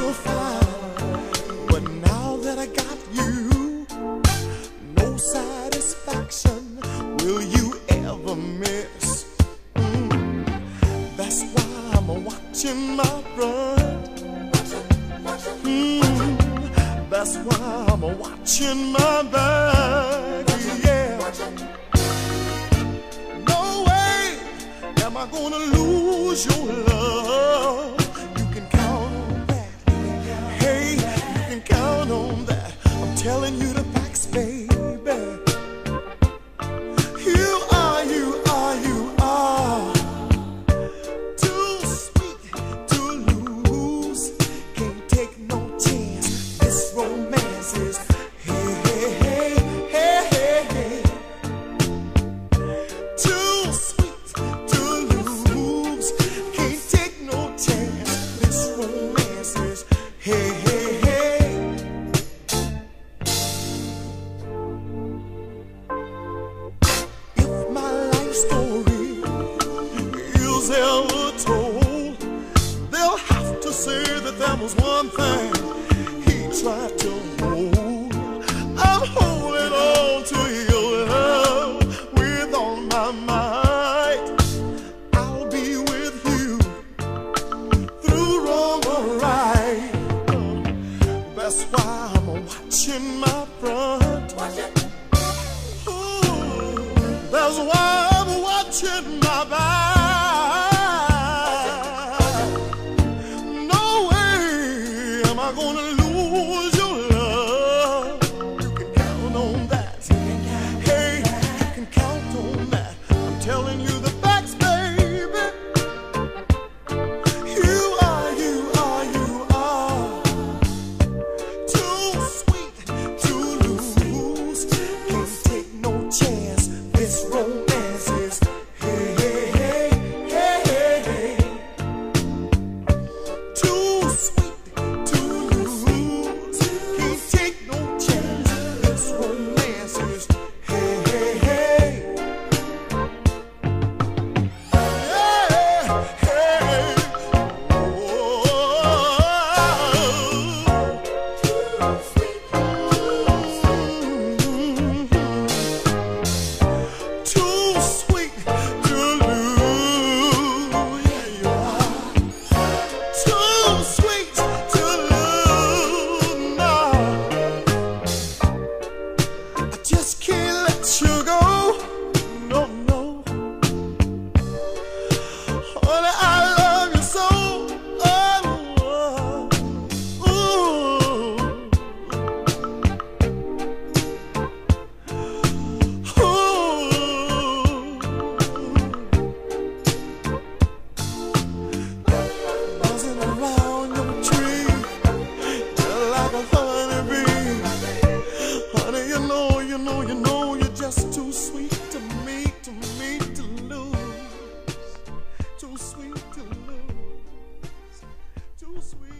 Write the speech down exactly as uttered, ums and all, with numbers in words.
feel fine, but now that I got you, no satisfaction will you ever miss. Mm. That's why I'm watching my front. Mm. That's why I'm watching my back. Yeah. No way am I gonna lose your love. You can count on that. Hey, you can count on that. I'm telling you the facts, baby. You are, you are, you are too sweet to lose. Can't take no chance. This romance is hey, hey, hey, hey, hey, hey. Too sweet to lose. Can't take no chance. This romance is hey, hey, hey. If my life story is ever told, they'll have to say that there was one thing he tried to hold. I'm holding on to your love with all my might. I'll be with you through wrong or right. That's why I'm watching my front. Ooh, that's why I'm watching my back. No way am I gonna lose your love. You can count on that. Hey, you can count on that. I'm telling you the facts, baby. You are, you are, you are too sweet to lose. Can't take no chance. This romance is hey, hey, hey, hey, hey, hey. Too sweet to lose. Can't take no chance. This romance is hey, hey, hey. Yeah, hey. Oh, too sweet to lose. Yeah, you are. Too sweet to lose. No, I just can't let you go. No, no. Honey, I love you so. Oh, oh, ooh. Buzzing around your tree, you're like a honeybee. Honey, you know, you know, you know, you're just too sweet to me, to me to lose. Too sweet to lose. Too sweet.